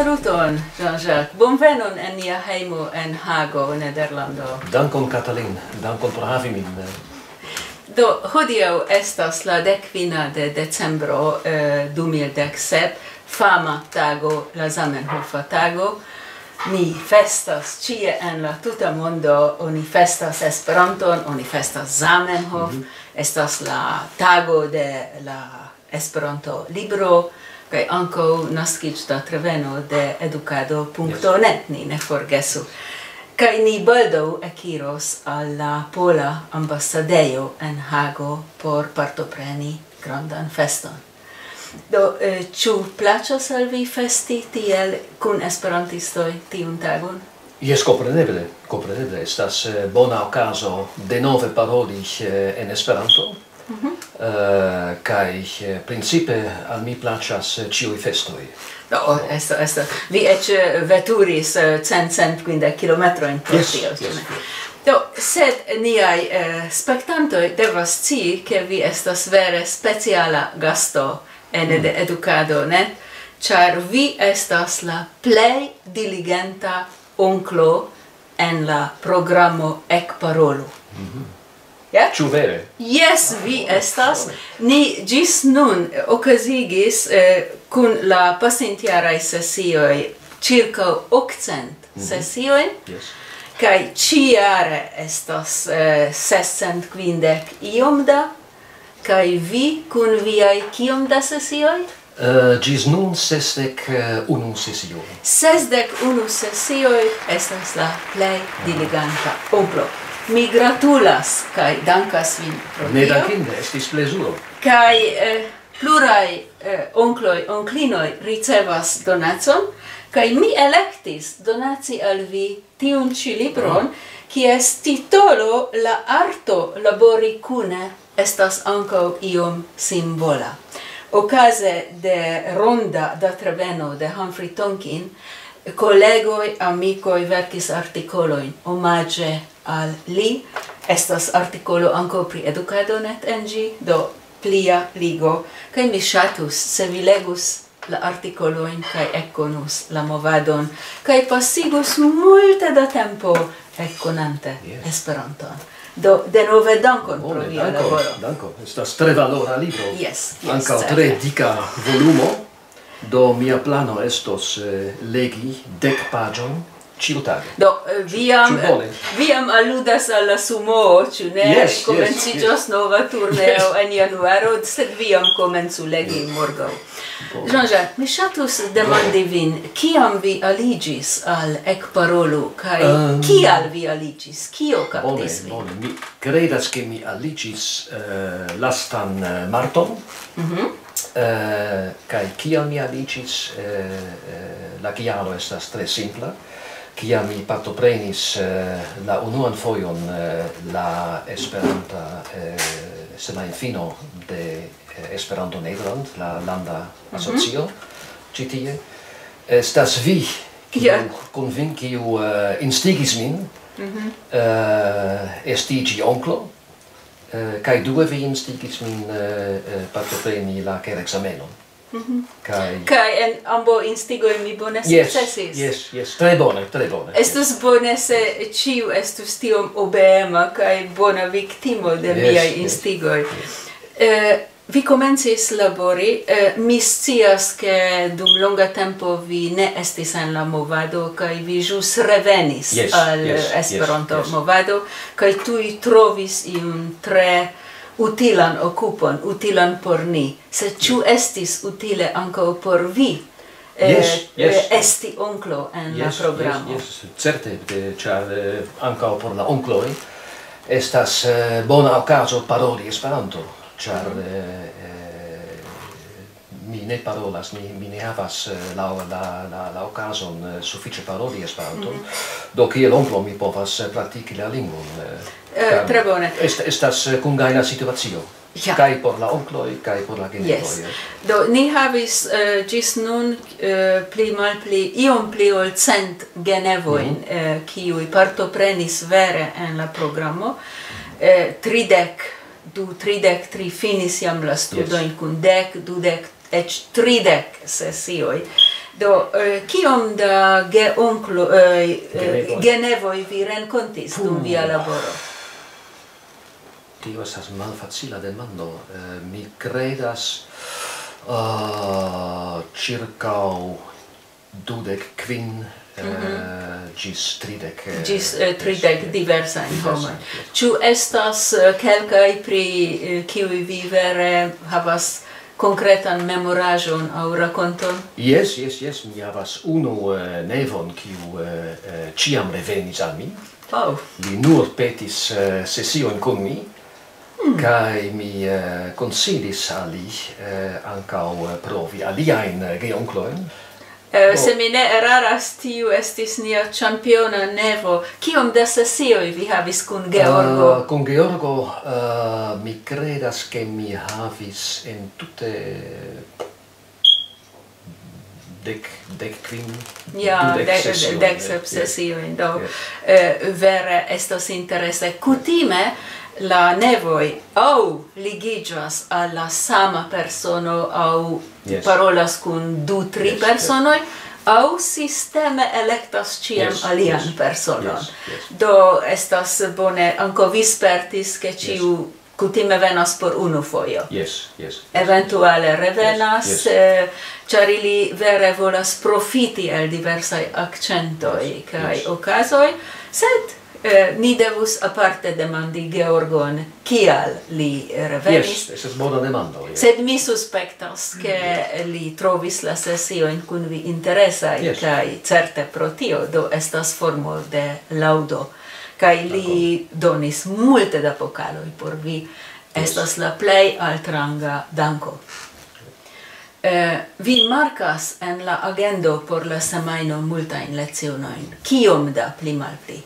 Saluton, Jean-Jacques. Bonvenon en nia hejmo en Hago, Nederlando. Dankon, Katalin. Dankon por havi min. Do, hodiaŭ estas la 15 de decembro 2017, fama tago, la Zamenhofa tago. Ni festas ĉie en la tuta mondo, oni festas Esperanton, oni festas Zamenhof, estas la tago de la Esperanto libro, kaj ankaŭ naskiĝdatreveno de edukado.net, ni ne forgesu. Kaj ni baldaŭ ekiros al la pola ambasadejo en Hago por partopreni grandan feston. Do, ĉu plaĉas al vi festi tiel kun esperantistoj tiun tagon? Yes, compreneble. Estas bona okazo denove paroli en Esperanto. Kaj principe al mi plaĉas ĉiuj festoj. Do, vi eĉ veturis 150 kilometrojn por tio. Do, sed niaj spektantoj devas scii, ke vi estas vere speciala gasto ene de edukado, ne? Ĉar vi estas la plej diligenta onklo en la programo Ekparolu. Ja? Ĉu vere? Yes, vi estas. Ni ĝis nun okazigis kun la pasintjaraj sesioj ĉirkaŭ 800 sesiojn, kaj ĉiujare estas 650 iom da. Kaj vi kun viaj kiom da sesioj? Ĝis nun 61 sesioj. 61 sesioj estas la plej diligenta onklo. Mi gratulas kaj dankas vin pro tio. Nedankinde, estis plezuro. Kaj pluraj onklinoj ricevas donacon, kaj mi elektis donaci al vi tiun ĉi libron, kies titolo La arto labori kune estas ankaŭ iom simbola. Okaze de ronda datreveno de Humphrey Tonkin, kolegoj, amikoj verkis artikolojn omaĝe al li. Estas artikolo ankaŭ pri edukado.net en ĝi, do plia ligo. Kaj mi ŝatus, se vi legus la artikolojn kaj ekkonus la movadon, kaj pasigus multe da tempo ekkonante Esperanton. Do, denove dankon pro via laboro. Dankon. Estas tre valora libro. Yes, Ankaŭ tre dika volumo. Do mia plano estos legi 10 paĝojn ĉiutage. Do, vi jam aludas al la sumoo, ĉu ne? Komenciĝos nova turneo en januaro, sed vi jam komencu legi morgaŭ. Jean-Jacques, mi ŝatus demandi vin, kiam vi aliĝis al Ekparolu, kaj kial vi aliĝis? Kio kaptis vin? Bone. Mi kredas, ke mi aliĝis lastan marton. Kaj kiam mi aliĝis, la kialo estas tre simpla. Kiam mi partoprenis la unuan fojon la Esperanta semajnfino de Esperanto Nederland, la landa asocio ĉi tie, estas vi, kiu instigis min estiĝi onklo, kaj due vi instigis min partopreni la kerekzamenon. Kaj en ambo instigoj mi bone sukcesis. Yes, tre bone. Estus bone se ĉiu estus tiom obeema kaj bona viktimo de miaj instigoj. Vi komencis labori, mi scias ke dum longa tempo vi ne estis en la movado kaj vi ĵus revenis al Esperanto movado kaj tuj trovis iun tre utilan okupon, utilan por ni. Sed ĉu estis utile ankaŭ por vi esti onklo en la programo? Certe, ĉar ankaŭ por la onkloj estas bona okazo paroli Esperanto. Ĉar mi ne parolas, mi ne havas la okazon sufiĉe paroli Esperanton, do kiel onklo mi povas praktiki la lingvon. Tre bone. Estas kungajna situacio, kaj por la onkloj, kaj por la genetroj. Do, ni havis ĝis nun iom pli ol 100 genevojn, kiuj partoprenis vere en la programo. 33 finis jam la studojn kun 10, 20, eĉ 30 sesioj. Do, kiom da genevoi vi renkontis dum via laboro? Tio estas malfacila demando. Mi credas circau 25 gis 30 diversain homoi. Ciu estas kelkai pri kiui vi vere havas concretan memorajon au raconton? Yes, mi havas unu nevon kiu ciam revenis al mi. Oh. Li nur petis session con mi, kai mi consilis al li ancau provi aliaen geoncloen. Se mi ne eraras, tiu estis nia championa nevo. Kiom da sesioi vi havis kun Georgo? Con Georgo mi credas che mi havis en tutte dec sesioi. Do, vere estas interesse. Kutime, la nevoi au ligigas alla sama persono au parolas kun 2-3 personoi au sisteme electas ciam alian personon. Do estas bone anco vi spertis che ciu kutime venas por unu foio. Eventuale revenas, char ili vere volas profiti el diversai accentoi kai ocasoi, sed ni devus aparte demandi Georgon kial li revenis. Estas bona demando. Sed mi suspectas che li trovis la sessioin kun vi interesai, kai certe pro tio do estas formo de laudo. Kai li donis multe da pokaloi por vi. Estas la plei altranga danko. Vi marcas en la agendo por la semaino multain lezionoin. Kiom da pli malpli?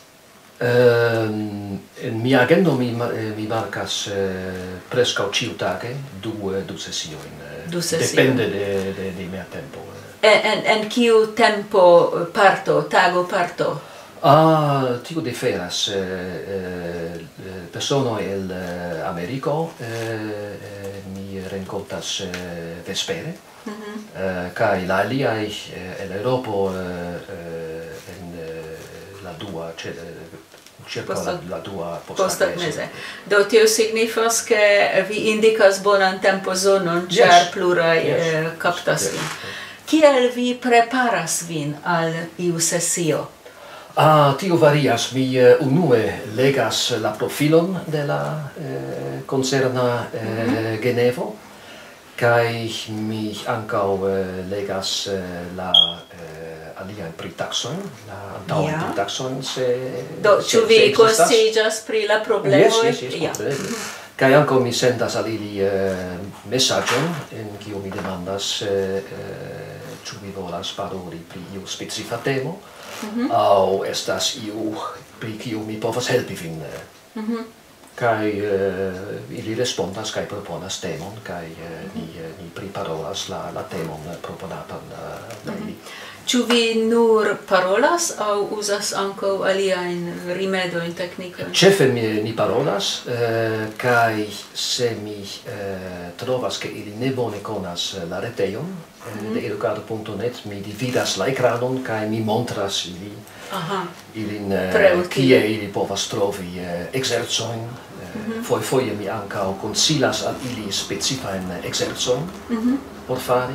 En mia agendo mi marcas prescau ciutage du sessioin. Depende de mia tempo. En kiu tempo parto, tago parto? Tio diferas. Persono el Americo mi rencontas vespere, kai la aliai el Europo en la dua circa la dua postmese. Do tio signifas che vi indicas bonan tempozonon, char plurai captas vin. Kiel vi preparas vin al iu sessio? Tio varias. Mi unue legas la profilon de la concerna Genevo, kai mi ancau legas la alian pri taxon, la antauan pri taxon, do, ciu vi conscigas pri la problemoi? Kai ancau mi sendas al ili messagion, en kiu mi demandas ciu vi volas paroli pri iu specifa temo, au estas iu pri kiu mi povas helpi vin. Kai ili respondas kai proponas temon, kai ni priparolas la temon proponatan da ili. Ciu vi nur parolas au usas anco aliaen rimedoin technicoin? Cefe ni parolas, kai se mi trovas che ili ne bone conas la reteion de educado.net, mi dividas la ekranon kai mi montras ilin kie ili povas trovi exerzoin. Foje mi ancao consilas al ili specifaen exerzoin por fari.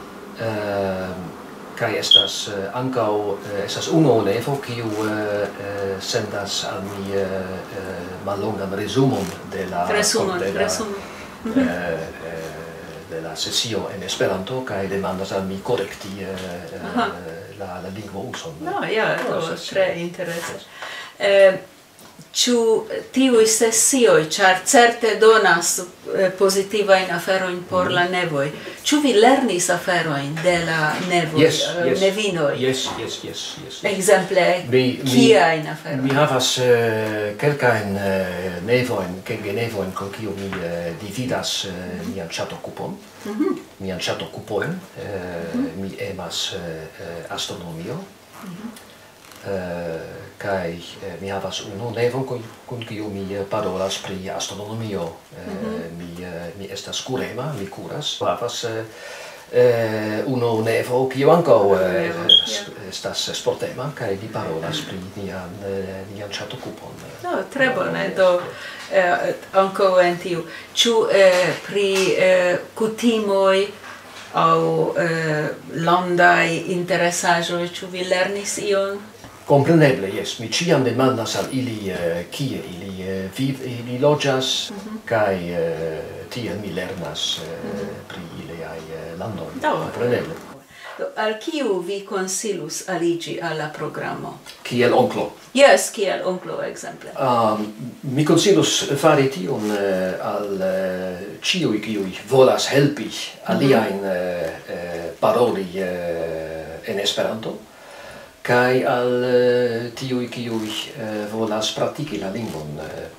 Kai estas ancau estas uno nevo kiu sendas al mi mallongan resumon de la de la sessio en Esperanto, kai demandas al mi correcti la lingvo uson. Tre interesse. Ciu tiui sessioi, char certe donas positivain aferoin por la nevoi, ciu vi lernis aferoin de la nevoi, nevinoi? Yes. Exemple, kiain aferoin? Mi havas kelkain nevoin con kiu mi dividas mian chatokupon, mian chatokupoin, mi emas astronomio, kai mi havas unu nevon kun kiu mi parolas pri astronomio. Mi estas kurema, mi kuras. Havas uno nevo io anco stas sportema kai vi parolas pri nian chat ocupon. No, tre bone, do anco en tiu. Ĉu pri kutimoj aŭ landaj interesaĵoj, ĉu vi lernis ion? Compreneble, yes. Mi ciam demandas al ili kie ili loĝas kaj tiel mi lernas pri iliaj landoj. Compreneble. Al kiu vi konsilus aliĝi al la programo? Kiel onklo. Yes, kiel onklo ekzemple. Mi konsilus fari tion al ĉiuj kiuj volas helpi aliajn paroli en Esperanto. Kai al tiuj kiuj volas praktiki la lingvon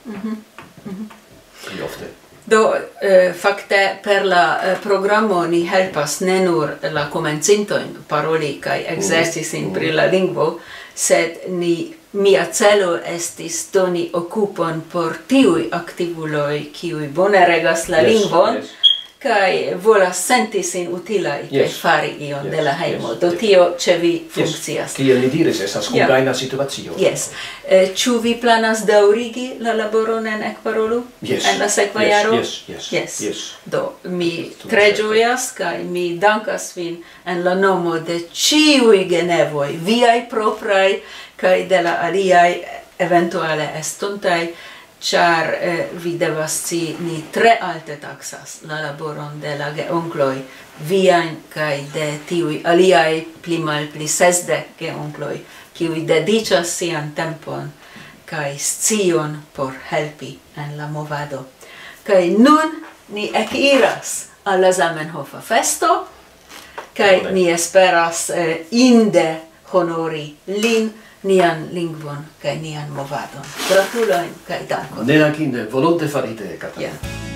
pli ofte. Do fakte per la programo ni helpas ne nur la komencintojn paroli kaj ekzerci sin pri la lingvo, sed mia celo estis doni okupon por tiuj aktivuloj kiuj bone regas la lingvon. Kai volas senti sin utilaj kaj fari ion de la hejmo. Do tio ĉe vi funkcias. Kiel li diris, estas kungajna situacio. Yes. Ĉu vi planas daŭrigi la laboron en Ekparolu en la sekva jaro? Yes. Do mi tre ĝojas kaj mi dankas vin en la nomo de ĉiuj genevoj, viaj propraj kaj de la aliaj eventuale estontaj. Char vi devas scii, ni tre alte taxas la laboron de la geonkloj viajn kaj de tiuj aliaj pli malpli 60 geonkloj, kiuj dediĉas sian tempon kaj scion por helpi en la movado. Kaj nun ni ekiras al la Zamenhofa festo kaj ni esperas inde honori lin, nian lingvon kaj nian movadon. Gratulojn kaj dankon. Neakinde volonte farite, Katarina.